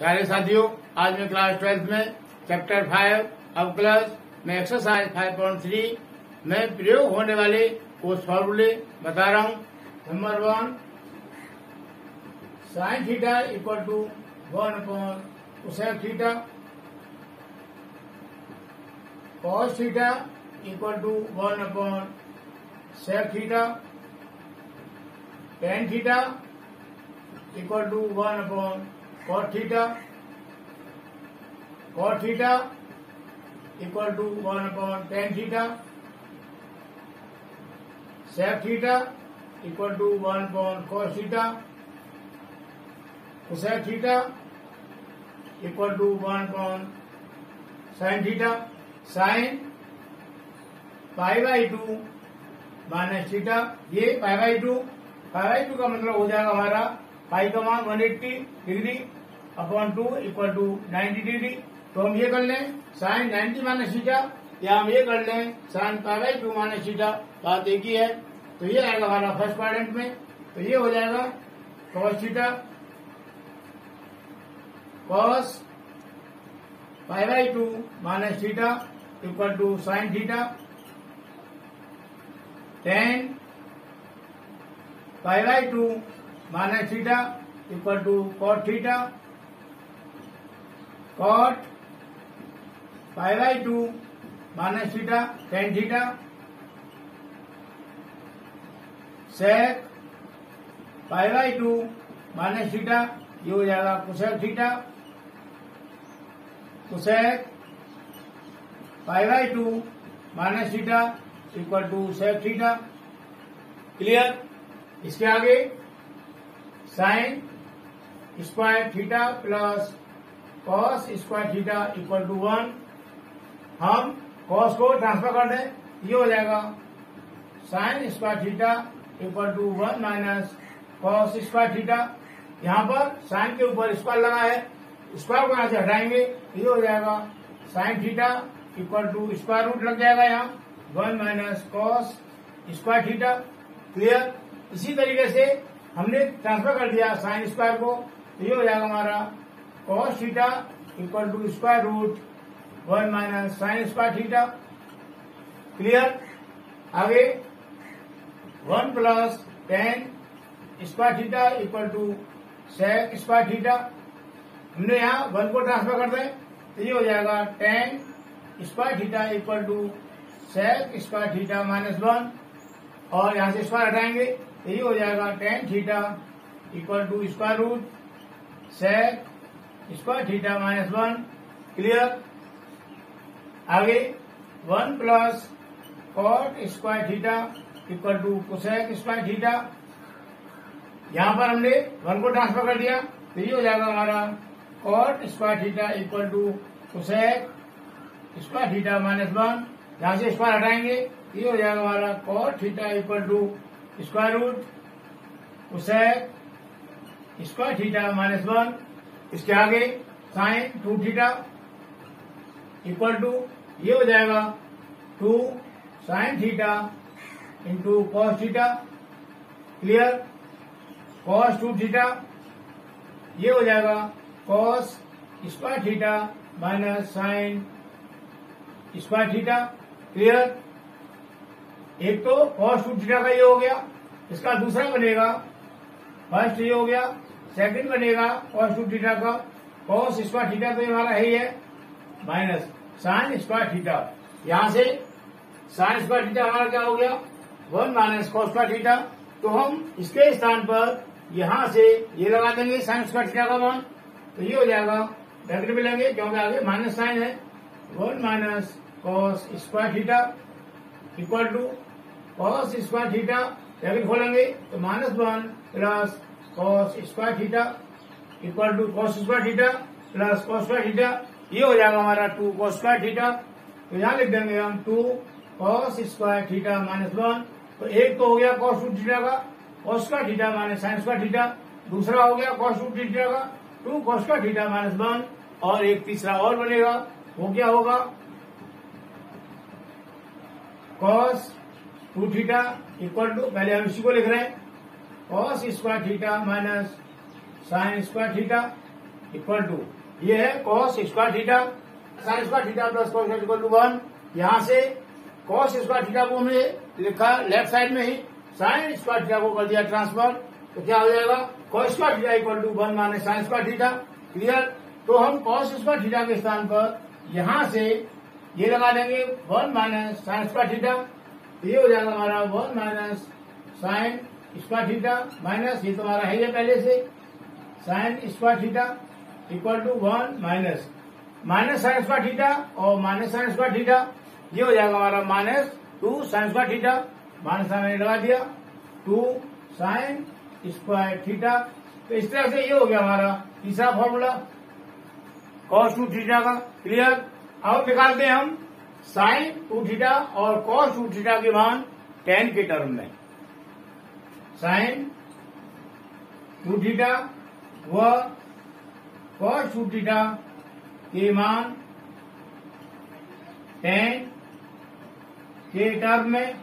प्यारे साथियों, आज मैं क्लास 12 में चैप्टर 5 अवकलज में एक्सरसाइज 5.3 में प्रयोग होने वाले कुछ फॉर्मूले बता रहा हूँ। Number 1, sine theta equal to 1/कोसेक theta, cos theta equal to 1/सेक theta, tan theta equal to 1/cot theta, cot theta equal to 1/tan theta, sec theta equal to 1/cos theta, cosec theta equal to 1/sin theta. Sine π/2 minus theta, ये π/2 का मतलब हो जाएगा हमारा पाई का मान 180 degree upon 2 equal to 90 degree. तो हम ये कर लें साइन 90 माइनस थीटा, या हम ये कर लें साइन π/2 माइनस थीटा, बात एक ही है। तो ये आएगा हमारा फर्स्ट क्वाड्रेंट में। तो ये हो जाएगा cos theta cos π/2 minus theta equal to sine theta, tan π/2 minus theta equal to cot theta, cot π/2 minus theta tan theta, sec π/2 minus theta, ये हो जाएगा cosec theta, cosec π/2 minus theta equal to sec theta. Clear. इसके आगे sine square theta plus cos square theta equal to 1। हम cos को transfer कर दें, ये हो जाएगा sine square theta equal to 1 minus cos square theta. यहाँ पर साइन के ऊपर स्क्वायर लगा है, स्क्वायर को यहाँ से हटाएंगे, ये हो जाएगा sine theta equal to square root लग जाएगा यहाँ 1 minus cos square theta. Clear. इसी तरीके से हमने ट्रांसफर कर दिया साइन स्क्वायर को, तो ये हो जाएगा हमारा cos theta equal to square root 1 minus sine square theta. Clear. आगे 1 plus tan square theta equal to sec square theta. हमने यहाँ 1 को ट्रांसफर कर दें, तो ये हो जाएगा tan square theta equal to sec square theta minus 1, और यहाँ से स्क्वायर हटाएंगे, तो ये हो जाएगा tan theta equal to square root sec square theta minus 1। Clear. आगे 1 plus cot square theta equal to cosec square theta. यहाँ पर हमने 1 को ट्रांसफर कर दिया, तो ये हो जाएगा हमारा cot square theta equal to cosec square theta minus 1। यहाँ से स्क्वायर हटाएंगे, ये हो जाएगा हमारा cot theta equal to square root cosec square theta minus 1। इसके आगे साइन 2 थीटा इक्वल टू, ये हो जाएगा 2 sine theta into cos theta. Clear. Cos 2 theta, ये हो जाएगा cos square theta minus sine square theta. Clear. एक तो कॉस 2 थीटा का ये हो गया, इसका दूसरा बनेगा, फर्स्ट ये हो गया, सेकंड बनेगा कॉस 2 थीटा का कॉस स्क्वायर थीटा, तो ये हमारा है ही है, माइनस साइन स्क्वायर थीटा। यहाँ से साइन स्क्वायर थीटा हमारा क्या हो गया 1 माइनस कॉस स्क्वायर थीटा। तो हम इसके स्थान पर यहाँ से ये लगा देंगे साइन स्क्वायर थीटा का मान, तो ये हो जाएगा ब्रैकेट में लेंगे क्योंकि आगे माइनस साइन है, 1 minus cos square theta equal to cos square theta, bracket खोलेंगे तो -1 plus cos square theta equal to cos square theta plus cos square theta. ये हो जाएगा हमारा 2 कॉस स्क्वायर थीटा। तो यहाँ लिख देंगे हम 2 कॉस स्क्वायर थीटा माइनस 1। तो एक तो हो गया कॉस 2 थीटा का cos square theta minus sine square theta, दूसरा हो गया कॉस 2 थीटा का 2 कॉस स्क्वायर थीटा माइनस 1, और एक तीसरा और बनेगा, वो क्या होगा कॉस 2 थीटा इक्वल टू, पहले हम इसी को लिख रहे हैं, cos square theta minus sine square theta equal to ये है cos square theta sine square theta plus cos equal to 1। यहाँ से कॉस स्क्वायर थीटा को हमने लिखा लेफ्ट साइड में ही, साइन स्क्वायर थीटा को कर दिया ट्रांसफर, तो क्या हो जाएगा cos square theta equal to 1 minus sine square theta. Clear. तो हम कॉस स्क्वायर थीटा के स्थान पर यहाँ से ये लगा देंगे 1 माइनस साइन स्क्वायर थीटा, तो ये हो जाएगा हमारा 1 minus sine square theta minus ये तुम्हारा है ये पहले से sine square theta equal to 1 minus sine square theta और माइनस साइन स्क्वायर थीटा, ये हो जाएगा हमारा -2 sine square theta, minus sine लगा दिया 2 साइन स्क्वायर थीटा। तो इस तरह से ये हो गया हमारा तीसरा फॉर्मूला cos 2 थीटा का। क्लियर। अब निकालते हैं हम साइन 2 थीटा और cos 2 थीटा के मान tan के टर्म में। साइन 2 थीटा व cos 2 थीटा के मान tan के टर्म में,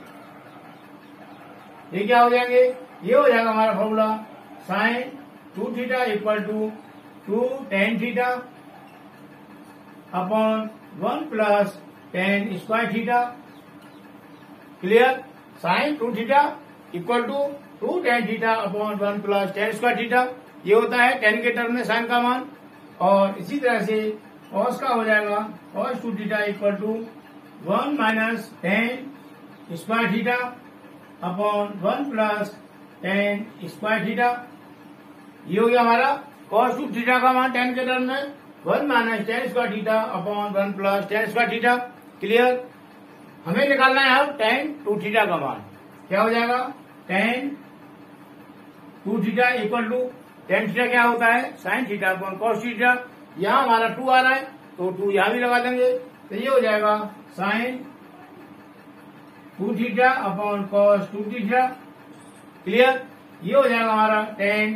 ये क्या हो जाएंगे, ये हो जाएगा हमारा formula sine 2 theta equal to 2 tan theta upon 1 plus tan square theta. Clear. Sine 2 theta equal to 2 tan theta upon 1 plus tan square theta, ये होता है tan के टर्म में साइन का मान। और इसी तरह से cos का हो जाएगा cos 2 theta equal to 1 minus tan square theta upon 1 plus tan square theta, ये हो गया हमारा cos 2 थीटा का मान tan के टर्म में 1 minus tan square theta upon 1 plus tan square theta. Clear. हमें निकालना है अब tan 2 थीटा का मान, क्या हो जाएगा tan 2 theta equal to tan theta क्या होता है sine theta upon cos theta, यहाँ हमारा 2 आ रहा है तो 2 यहाँ भी लगा देंगे, तो ये हो जाएगा sine 2 theta upon cos 2 theta. Clear. ये हो जाएगा हमारा tan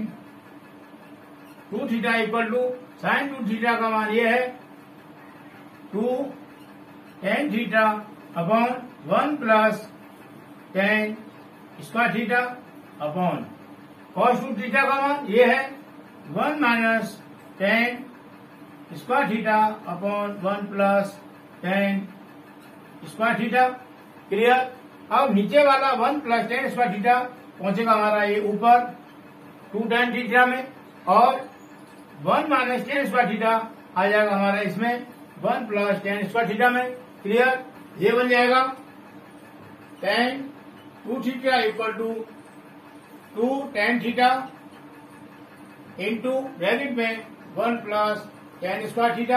2 theta equal to sine 2 theta का मान ये है 2 tan theta upon 1 plus tan square theta upon cos 2 theta का मान ये है 1 minus tan square theta upon 1 plus tan square theta. Clear. अब नीचे वाला 1 प्लस tan स्क्वायर थीटा पहुंचेगा हमारा ये ऊपर 2 tan थीटा में, और 1 माइनस tan स्क्वायर थीटा आ जाएगा हमारा इसमें 1 प्लस tan स्क्वायर थीटा में। क्लियर। ये बन जाएगा tan 2 theta equal to 2 tan theta into bracket में 1 plus tan square theta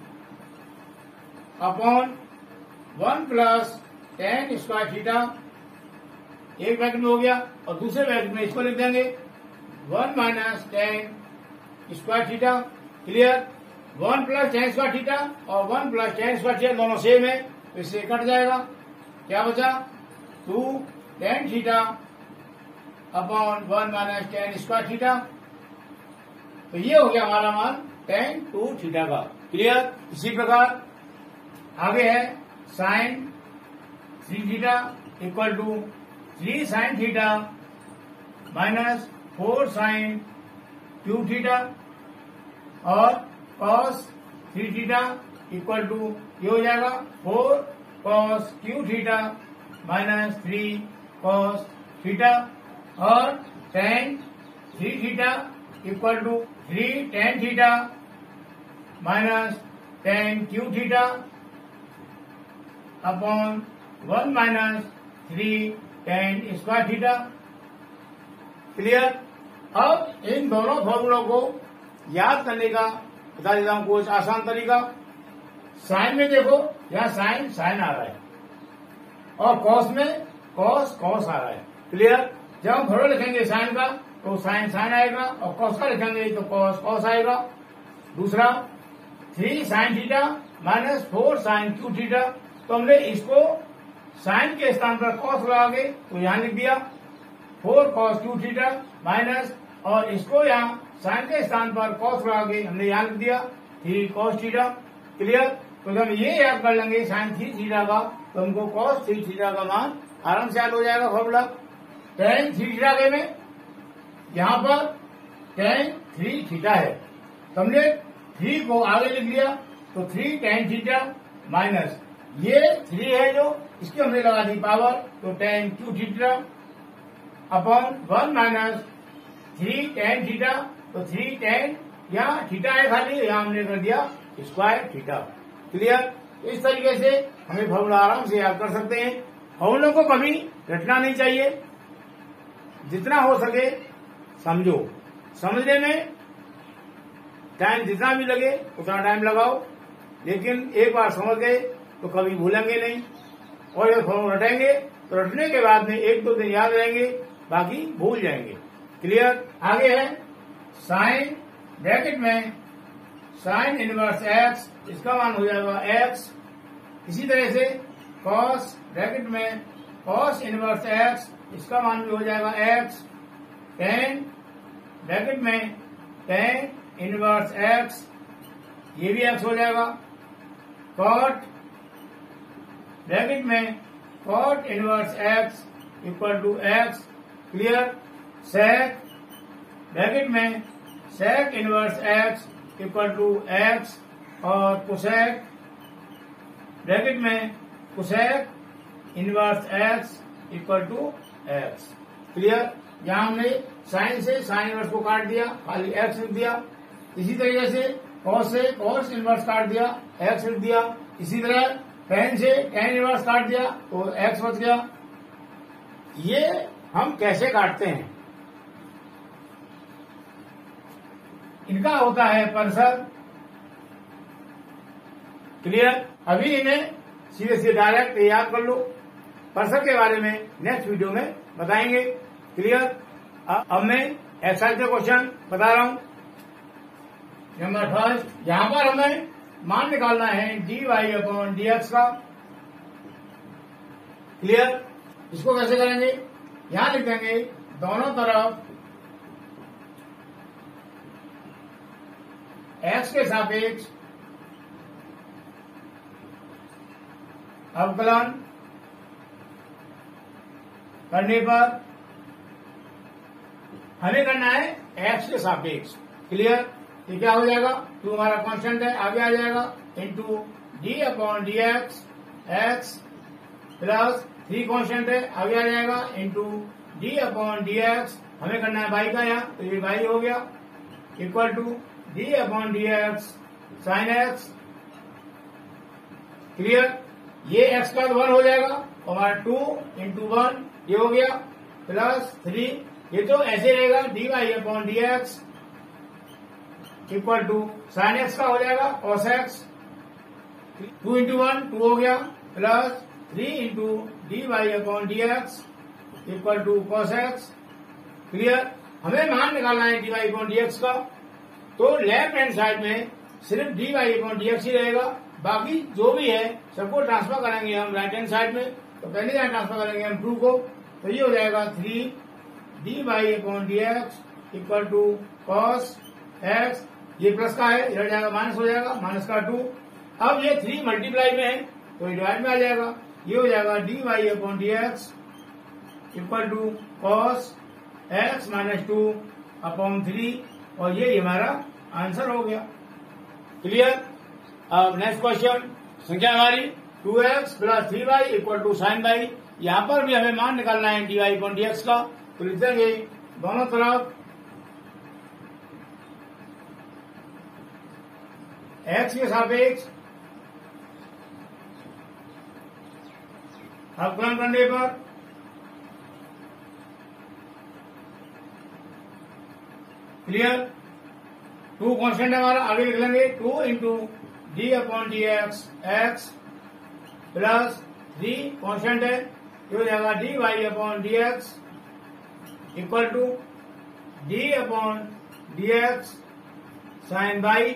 upon 1 plus tan square theta, एक ब्रैकेट में हो गया, और दूसरे ब्रैकेट में इसको लिख देंगे 1 minus tan square theta. Clear. 1 plus tan square theta और 1 प्लस tan स्क्वायर थीटा दोनों सेम है, तो इससे कट जाएगा, क्या बचा 2 tan theta upon 1 minus tan square theta, तो ये हो गया हमारा मान tan 2 थीटा का। क्लियर। इसी प्रकार आगे है sine 3 theta equal to 3 sine theta minus 4 sine cube theta और cos 3 थीटा इक्वल टू ये हो जाएगा 4 cos cube theta minus 3 cos theta, और tan 3 theta equal to 3 tan theta minus tan cube theta upon 1 minus 3 tan square theta. Clear. अब इन दोनों फॉर्मूलों को याद करने का बता देता हूं कुछ आसान तरीका। साइन में देखो यहाँ साइन आ रहा है, और कॉस में कॉस आ रहा है। क्लियर। जब हम फॉर्मूला लिखेंगे साइन का तो साइन आएगा, और कॉस का लिखेंगे तो कॉस आएगा। दूसरा 3 sine theta minus 4 sine cube theta, तो हमने इसको साइन के स्थान पर कॉस लगा के तो यहाँ लिख दिया 4 cos क्यू थीटा माइनस, और इसको यहाँ साइन के स्थान पर कॉस लगा के हमने यहाँ लिख दिया 3 cos थीटा। क्लियर। तो जब हम ये याद कर लेंगे साइन 3 थीटा का, तो हमको cos 3 थीटा का मान आराम से याद हो जाएगा फॉर्मूला। tan 3 थीटा के में यहाँ पर tan 3 थीटा है, तो हमने 3 को आगे लिख दिया तो 3 tan थीटा माइनस ये 3 है जो इसकी हमने लगा दी पावर तो tan cube theta upon 1 minus 3 tan theta तो 3 tan यहाँ थीटा है खाली यहाँ हमने कर दिया स्क्वायर थीटा। क्लियर? इस तरीके से हमें फॉर्मूला आराम से याद कर सकते हैं। फॉर्मूलों को कभी रटना नहीं चाहिए, जितना हो सके समझो। समझने में टाइम जितना भी लगे उतना टाइम लगाओ, लेकिन एक बार समझ गए तो कभी भूलेंगे नहीं। और जब फॉर्मूला रटेंगे तो रटने के बाद में 1-2 दिन याद रहेंगे, बाकी भूल जाएंगे। क्लियर? आगे है साइन ब्रैकेट में साइन इनवर्स एक्स, इसका मान हो जाएगा एक्स। इसी तरह से कॉस ब्रैकेट में कॉस इनवर्स एक्स, इसका मान भी हो जाएगा एक्स। टेन ब्रैकेट में टेन इनवर्स एक्स, ये भी एक्स हो जाएगा। कॉट ब्रैकेट में cot inverse x equal to x. Clear? Sec bracket में sec inverse x equal to x और कोसेक ब्रैकेट में cosec inverse x equal to x. Clear? यहां हमने साइन से साइन इनवर्स को काट दिया, खाली एक्स लिख दिया। इसी तरीके से कॉस से कॉस इनवर्स काट दिया, एक्स लिख दिया। इसी तरह टेन से टेन इनवर्स काट दिया तो एक्स बच गया। ये हम कैसे काटते हैं? इनका होता है परसर। क्लियर? अभी इन्हें सीधे सीधे डायरेक्ट याद कर लो। परसर के बारे में नेक्स्ट वीडियो में बताएंगे। क्लियर? अब मैं एक्सरसाइज का क्वेश्चन बता रहा हूं। नंबर फर्स्ट, यहां पर हमें मान निकालना है dy अपॉन dx का। क्लियर? इसको कैसे करेंगे? यहां लिख देंगे दोनों तरफ x के सापेक्ष अवकलन करने पर हमें करना है x के सापेक्ष। क्लियर? ये क्या हो जाएगा? 2 हमारा कांस्टेंट है, आगे आ जाएगा into d upon d x plus 3 constant है, आगे आ जाएगा into d upon d x. हमें करना है y का यहाँ, तो ये y हो गया equal to d upon d x sine x. Clear? ये x का 1 हो जाएगा और हमारा 2 इंटू 1 ये हो गया प्लस 3। ये तो ऐसे रहेगा d y upon d x equal to sine x का हो जाएगा कॉस एक्स। 2 इंटू 1 2 हो गया plus 3 into d y upon d x equal to cos x. Clear? हमें मान निकालना है d y upon d x का, तो लेफ्ट हैंड साइड में सिर्फ d y upon d x ही रहेगा, बाकी जो भी है सबको ट्रांसफर करेंगे हम राइट हैंड साइड में। तो पहले यहाँ ट्रांसफर करेंगे हम 2 को, तो ये हो जाएगा 3 d y upon d x equal to cos x. ये प्लस का है, इधर जाएगा माइनस हो जाएगा, माइनस का 2। अब ये 3 मल्टीप्लाई में है तो ये डिवाइड में आ जाएगा, ये हो जाएगा d y upon d x equal to cos x minus 2 upon 3 और ये हमारा आंसर हो गया। क्लियर? अब नेक्स्ट क्वेश्चन, संख्या हमारी 2x plus 3y equal to sine y। यहाँ पर भी हमें मान निकालना है dy अपॉन dx का, तो लिख देंगे दोनों तरफ x के सापेक्ष अवकलन करने पर क्लियर? 2 कांस्टेंट हमारा, आगे लिख लेंगे 2 into d upon d x plus 3 constant है, ये हो जाएगा d y upon d x equal to d upon d x sine y.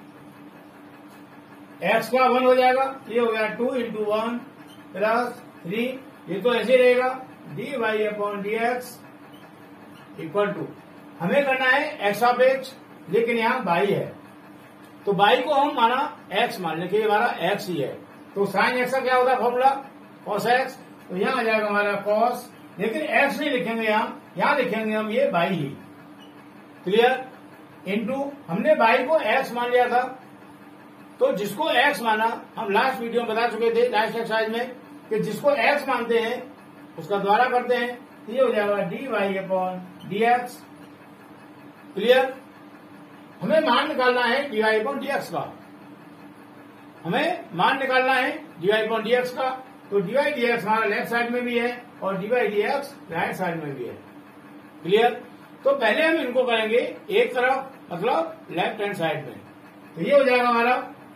X का 1 हो जाएगा, ये हो गया 2 इंटू 1 प्लस 3, ये तो ऐसे रहेगा d y upon d x equal to, हमें करना है एक्स सापेक्ष, लेकिन यहाँ बाई है तो बाई को हम माना एक्स मान लेंगे, हमारा एक्स ही है। तो साइन एक्स का क्या होता है फॉर्मूला? Cos x. तो यहाँ आ जाएगा हमारा कॉस, लेकिन एक्स नहीं लिखेंगे यहाँ लिखेंगे हम ये बाई ही। क्लियर? इंटू हमने y को x मान लिया था, तो जिसको x माना हम लास्ट वीडियो में बता चुके थे लास्ट एक्सरसाइज में कि जिसको x मानते हैं उसका द्वारा करते हैं, ये हो जाएगा dy अपॉन dx। क्लियर। हमें मान निकालना है dy अपॉन dx का, हमें मान निकालना है dy अपॉन dx का। तो dy dx हमारा लेफ्ट साइड में भी है और dy dx राइट साइड में भी है। क्लियर। तो पहले हम इनको करेंगे एक तरफ, मतलब लेफ्ट हैंड साइड में। तो ये हो जाएगा हमारा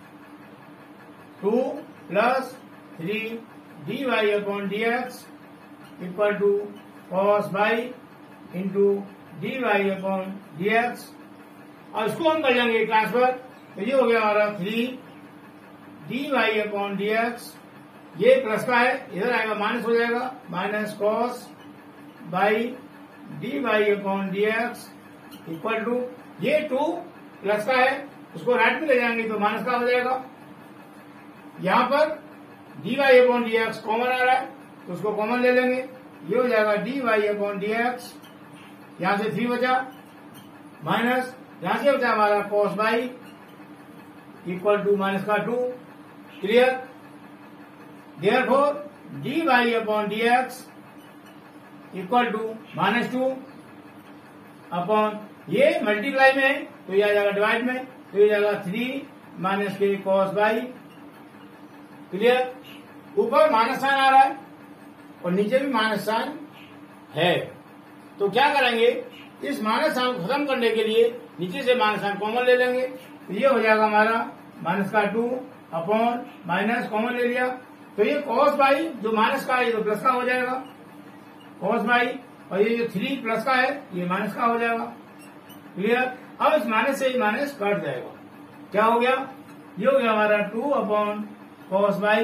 2 plus 3 dy upon dx equal to cos y into dy upon dx। और इसको हम कर लेंगे ट्रांसफर, तो ये हो गया हमारा 3 dy अपॉन dx। ये प्लस का है, इधर आएगा माइनस हो जाएगा, minus cos y dy upon dx equal to ये 2 प्लस का है, उसको राइट में ले जाएंगे तो माइनस का हो जाएगा। यहाँ पर dy अपॉन dx कॉमन आ रहा है तो उसको कॉमन ले लेंगे, ये हो जाएगा dy अपॉन dx। यहाँ से 3 बचा, माइनस यहाँ से बचा हमारा cos y equal to minus का 2। Clear. Therefore dy upon dx equal to -2 upon ये मल्टीप्लाई में है तो ये आ जाएगा डिवाइड में, तो ये जाएगा 3 माइनस के cos y। क्लियर। ऊपर माइनस साइन आ रहा है और नीचे भी माइनस साइन है, तो क्या करेंगे, इस माइनस साइन को खत्म करने के लिए नीचे से माइनस साइन कॉमन ले लेंगे, तो ये हो जाएगा हमारा माइनस का 2 अपॉन माइनस कॉमन ले लिया, तो ये cos y जो माइनस का है ये तो प्लस का हो जाएगा cos y, और ये जो 3 प्लस का है ये माइनस का हो जाएगा। क्लियर। अब इस माइनस से ये माइनस कट जाएगा, क्या हो गया, ये हो गया हमारा 2 अपॉन cos y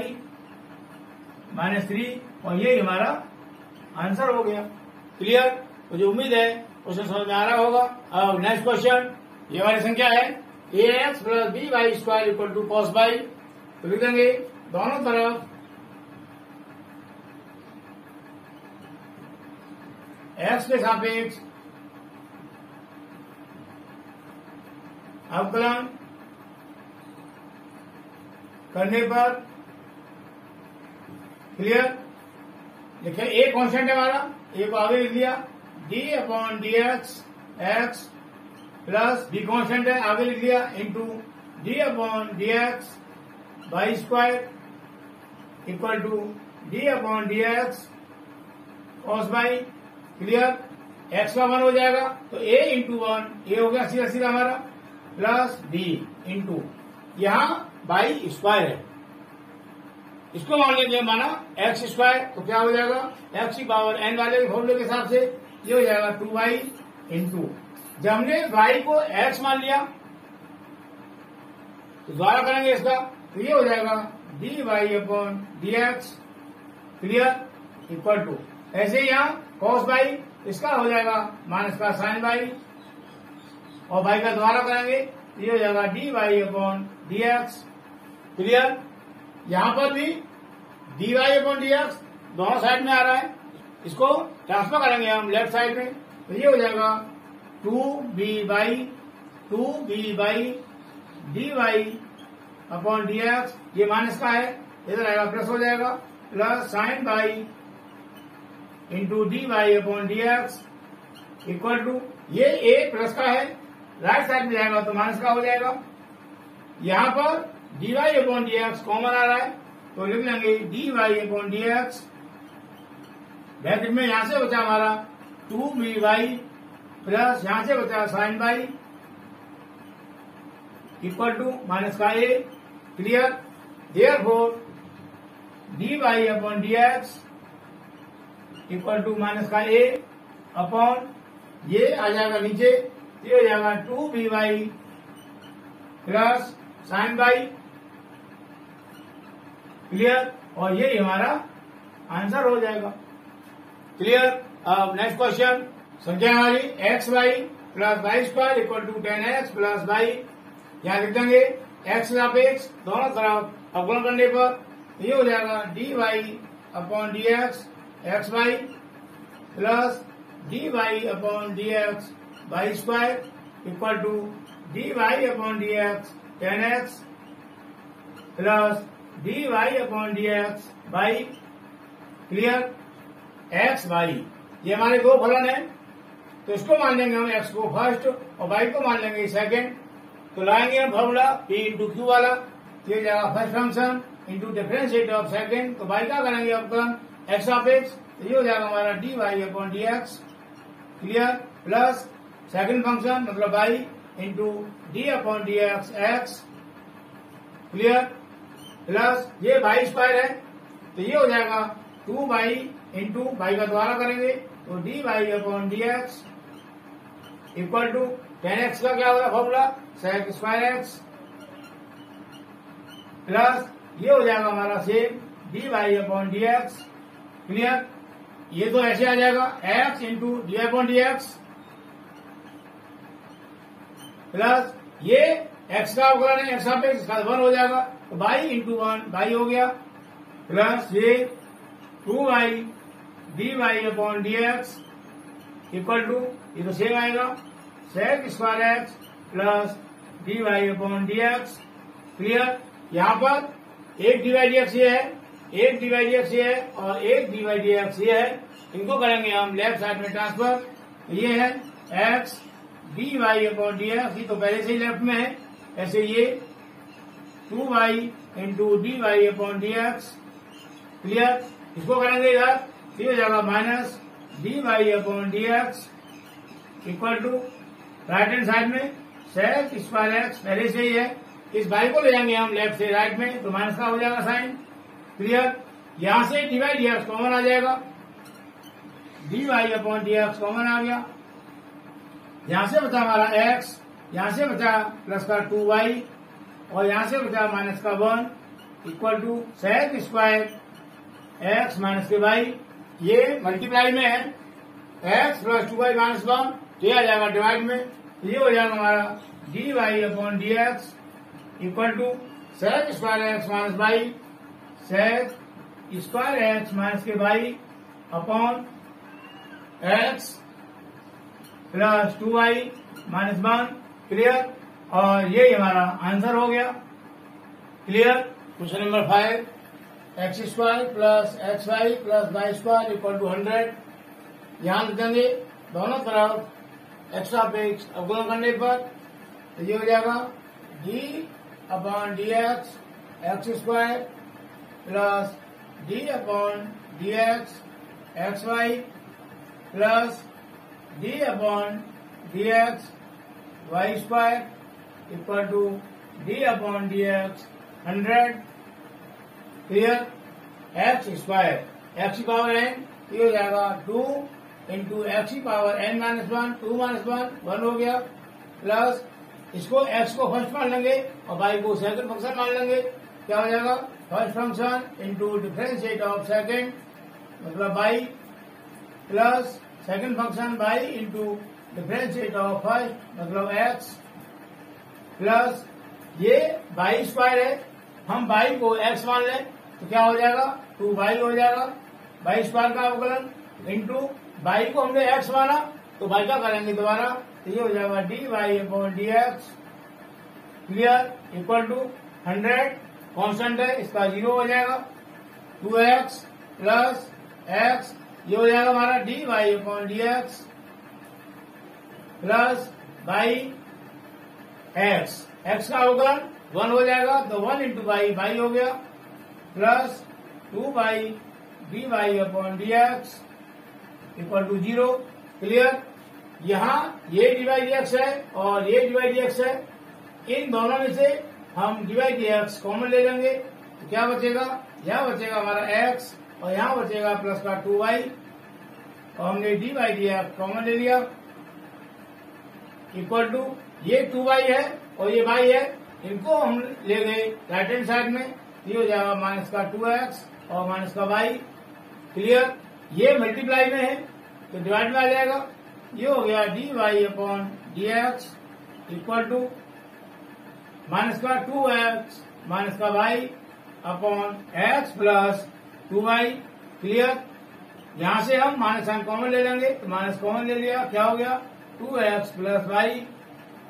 -3, और ये हमारा आंसर हो गया। क्लियर। तो जो उम्मीद है उसे समझ में आ रहा होगा। अब नेक्स्ट क्वेश्चन, ये वाली संख्या है ax plus b y square equal to cos y। तो लिख देंगे दोनों तरफ x के सापेक्ष अवकलन करने पर। क्लियर। देखिए ए कांस्टेंट है हमारा, ए को आगे लिख दिया, d upon d x plus b constant है आगे लिख दिया into d upon d x y square equal to d upon d x cos y। Clear. x का 1 हो जाएगा तो a इंटू 1, ए हो गया सीधा सीधा हमारा, प्लस b इंटू यहाँ y स्क्वायर है, इसको मान लेंगे माना x स्क्वायर, तो क्या हो जाएगा x की पावर n वाले फॉर्मूले के हिसाब से ये हो जाएगा 2y इंटू, जब हमने y को x मान लिया तो द्वारा करेंगे इसका, तो ये हो जाएगा dy upon dx। Clear. Equal to ऐसे ही यहाँ cos y इसका हो जाएगा माइनस का sin y, और y का द्वारा करेंगे ये हो जाएगा dy अपॉन dx। क्लियर। यहाँ पर भी dy अपॉन dx दोनों साइड में आ रहा है, इसको ट्रांसफर करेंगे हम लेफ्ट साइड में, तो ये हो जाएगा 2b dy अपॉन dx, ये माइनस का है इधर आएगा प्लस हो जाएगा, plus sin y into dy upon dx equal to ये a प्लस का है राइट साइड में जाएगा तो माइनस का हो जाएगा। यहाँ पर dy अपॉन dx कॉमन आ रहा है तो लिख लेंगे dy अपॉन dx, ब्रैकेट में यहां से बचा हमारा 2by प्लस यहां से बचा sin y equal to minus का a। Clear. Therefore dy upon dx equal to minus का a अपॉन ये आ जाएगा नीचे, ये हो जाएगा 2by plus sin y। Clear. और ये हमारा आंसर हो जाएगा। क्लियर। अब नेक्स्ट क्वेश्चन, संख्या हमारी x y plus y square equal to 10x plus y, यहाँ लिख देंगे एक्स सापेक्ष दोनों तरफ अवकलन करने पर ये हो जाएगा dy upon dx x y plus dy upon dx y square equal to d y upon d x ten x plus d y upon d x y clear x y. ये हमारे दो फलन है, तो इसको मान लेंगे हम एक्स को फर्स्ट और वाई को मान लेंगे सेकंड। तो लाएंगे हम फॉर्मूला पी इंटू क्यू वाला, ये जाएगा first function into differentiate of second. तो वाई का करेंगे अपकरण एक्स ऑफ एक्स, तो ये हो जाएगा हमारा d y upon d x clear plus second function मतलब y into d upon d x x clear plus ये वाई स्क्वायर है, तो ये हो जाएगा 2y इंटू वाई का द्वारा करेंगे तो d y upon d x equal to 10x का क्या होगा formula sec square x plus ये हो जाएगा हमारा same d y upon d x clear. ये तो ऐसे आ जाएगा x into d upon d x plus ये x का अवकलन है एक्स ऑफ एक्स इसका 1 हो जाएगा तो बाई इंटू 1 बाई हो गया प्लस ये 2y d y upon d x equal to ये तो सेम आएगा sec square x plus d y upon d x clear. यहाँ पर एक डी एक्स ये है, एक डी एक्स ये है और एक डी एक्स ये है, इनको करेंगे हम लेफ्ट साइड में ट्रांसफर। ये है x d y upon d x, ये तो पहले से ही लेफ्ट में है, ऐसे ये 2y into d y upon d x clear. इसको करेंगे इधर ये हो जाएगा minus d y upon d x equal to right hand side में सेक स्क्वायर एक्स पहले से ही है, इस बाई को ले जाएंगे हम लेफ्ट से राइट में तो माइनस का हो जाएगा साइन क्लियर। यहां से d y d x common आ जाएगा, d y upon d x common आ गया, यहां से बचा हमारा एक्स, यहां से बचा प्लस का 2y और यहां से बचा माइनस का 1 equal to sec square x minus के वाई। ये मल्टीप्लाई में है एक्स प्लस 2y माइनस 1, तो ये आ जाएगा डिवाइड में, तो ये हो जाएगा हमारा d y upon d x equal to sec square x minus y sec square x minus के y upon x plus 2y minus 1 clear. और ये हमारा आंसर हो गया clear. Question number 5 x square plus x y plus y square equal to 100। ध्यान देंगे दोनों तरफ एक्स ऑफ एक्स अवकलन करने पर तो ये हो जाएगा d upon d x square plus d upon d x y plus d upon d x y square equal to d upon d x 100 clear. X square x की power n ये हो जाएगा 2 इंटू एक्स की power n minus 1 2 minus 1 हो गया plus इसको x को first मान लेंगे और वाई को सेकंड फंक्शन मान लेंगे, क्या हो जाएगा first function into differentiate of second मतलब y plus second function y into differentiate of first मतलब एक्स प्लस ये वाई स्क्वायर है, हम वाई को एक्स मान लें तो क्या हो जाएगा 2y हो जाएगा वाई स्क्वायर का अवकलन इंटू वाई को हमने एक्स माना तो वाई का करेंगे दोबारा तो ये हो जाएगा d y upon d x clear equal to 100 constant है इसका 0 हो जाएगा 2x प्लस एक्स ये हो जाएगा हमारा d y upon d x plus y x का अवकलन 1 हो जाएगा तो 1 इंटू वाई हो गया plus 2y d y upon d x equal to 0 clear. यहाँ ये डिवाइड डी एक्स है और ये डिवाइड डी एक्स है, इन दोनों में से हम डिवाइड डी एक्स कॉमन ले लेंगे तो क्या बचेगा, यहाँ बचेगा हमारा x और यहाँ बचेगा प्लस का 2y और हमने d y d x common ले लिया इक्वल टू ये 2y है और ये y है, इनको हम ले गए राइट हैंड साइड में, ये हो जाएगा माइनस का 2x और माइनस का y क्लियर। ये मल्टीप्लाई में है तो डिवाइड में आ जाएगा, ये हो गया d y upon d x equal to minus का 2x माइनस का y upon x plus 2y clear. यहां से हम माइनस साइन कॉमन ले लेंगे तो माइनस कॉमन ले लिया, क्या हो गया 2x plus y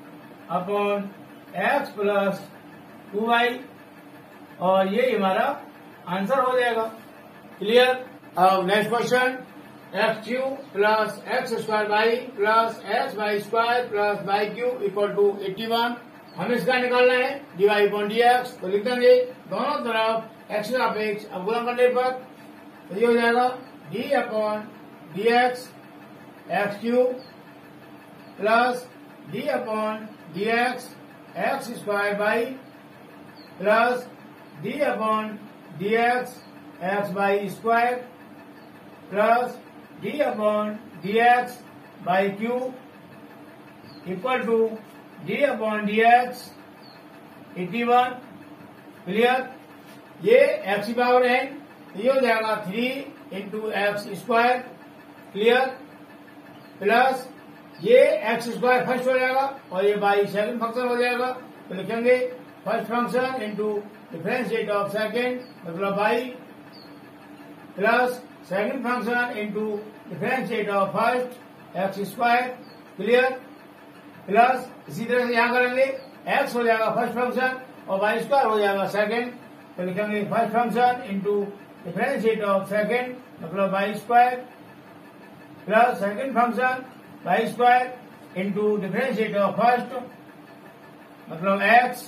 upon x plus 2y, और ये हमारा आंसर हो जाएगा। क्लियर। अब next question, x cube plus x square y plus x y square plus y cube equal to 81। हमें इसका निकालना है dy अपॉन dx। तो लिख देंगे दोनों तरफ x का सापेक्ष अवकलन करने पर, तो ये हो जाएगा d upon dx x cube plus d upon dx x square y plus d upon dx x y square plus d upon dx y cube equal to d upon dx 81। Clear. ये x की power n, ये हो जाएगा 3 into x square. Clear. Plus ये x square first हो जाएगा और ये बाई सेकंड फंक्शन हो जाएगा। तो लिखेंगे first function into differentiate of second मतलब y plus second function into differentiate of first x square. Clear. Plus इसी तरह से यहाँ करेंगे एक्स हो जाएगा फर्स्ट फंक्शन और वाई स्क्वायर हो जाएगा सेकंड। तो लिखेंगे first function into differentiate of second मतलब y square plus second function y square into differentiate of first मतलब एक्स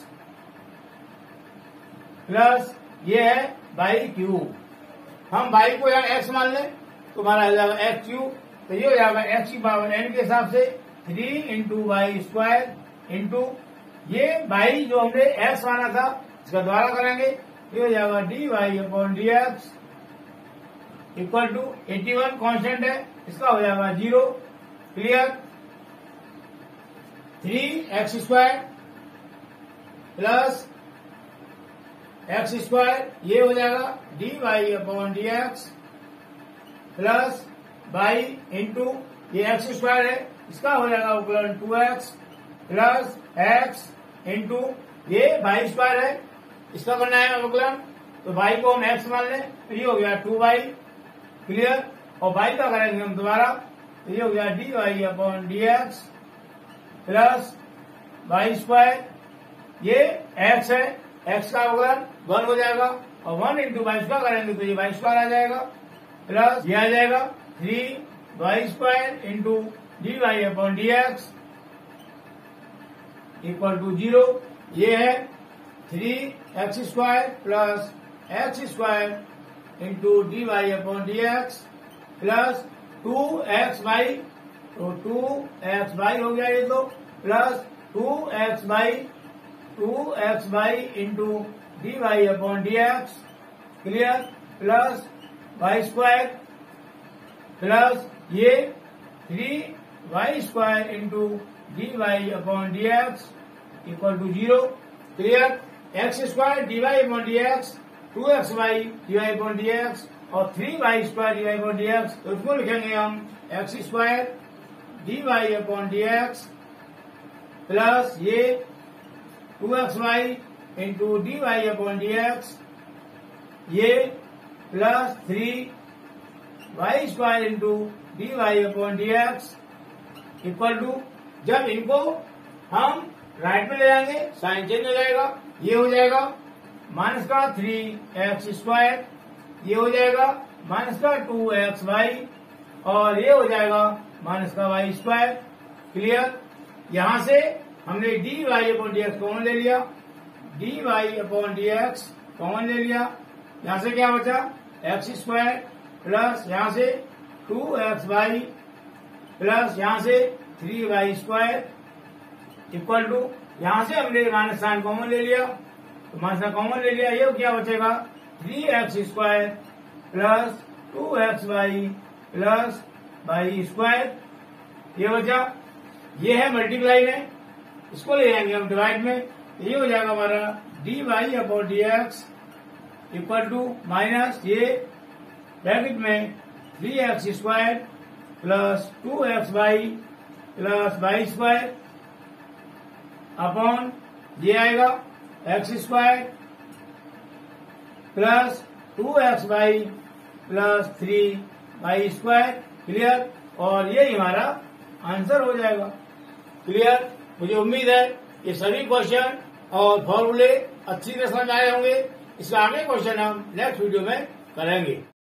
प्लस ये है बाई क्यू। हम बाई को यहाँ एक्स मान लें तो हमारा आ जाएगा एक्स क्यू। तो ये हो जाएगा एक्स की पावर एन के हिसाब से 3 इंटू वाई स्क्वायर इंटू ये बाई जो हमने एक्स माना था इसका द्वारा करेंगे, ये हो जाएगा d y upon d x equal to 81 constant है, इसका हो जाएगा 0। Clear. 3x square plus x square ये हो जाएगा d y upon d x plus y into ये एक्स स्क्वायर है इसका हो जाएगा अवकलन 2x प्लस एक्स इंटू ये बाई स्क्वायर है इसका करना है अवकलन। तो बाई को हम x मान लें तो ये हो गया 2y। क्लियर। और बाई का करेंगे हम दोबारा तो ये हो गया d y upon d x plus y square ये x है x का अवकलन 1 हो जाएगा और 1 इंटू वाई स्क्वायर करेंगे तो ये वाई स्क्वायर आ जाएगा प्लस ये आ जाएगा 3 y square into d y upon d x equal to 0। ये है 3x square plus x square into d y upon d x plus 2x y तो 2x वाई हो गया ये तो plus 2x y into d y upon d x. Clear. Plus y square plus ये 3y square into d y upon d x equal to 0। Clear. X square d y upon d x 2x y d y upon d x और 3y square d y upon d x, तो इसको लिखेंगे हम x square d y upon d x plus ये 2x y into d y upon d x ये plus 3y square into d y upon d x equal to, जब इनको हम right में ले जाएंगे साइन चेंज हो जाएगा, ये हो जाएगा माइनस का 3x स्क्वायर, ये हो जाएगा माइनस का 2x वाई और ये हो जाएगा माइनस का वाई स्क्वायर। क्लियर। यहां से हमने d y upon d x common ले लिया, d y upon d x common ले लिया, यहां से क्या बचा एक्स स्क्वायर प्लस यहां से 2x वाई प्लस यहां से 3y स्क्वायर इक्वल टू, यहां से हमने माइनस साइन कॉमन ले लिया तो माइनस कॉमन ले लिया, ये क्या बचेगा 3x square plus 2x y plus y square, ये बचा। ये है मल्टीप्लाई में, इसको ले जाएंगे हम डिवाइड में, ये हो जाएगा हमारा d y upon d x equal to minus ये ब्रैकेट में 3x square plus 2x y plus y square upon ये आएगा x square plus 2x y plus 3y square. Clear. और ये हमारा आंसर हो जाएगा। क्लियर। मुझे उम्मीद है ये सभी क्वेश्चन और फॉर्मूले अच्छी तरह समझ आए होंगे। इसका आगे क्वेश्चन हम नेक्स्ट वीडियो में करेंगे।